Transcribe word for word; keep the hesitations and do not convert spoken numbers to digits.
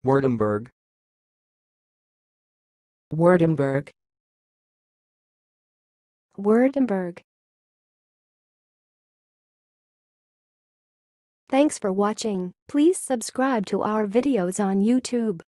Wurtemberg. Wurtemberg. Wurtemberg. Thanks for watching. Please subscribe to our videos on YouTube.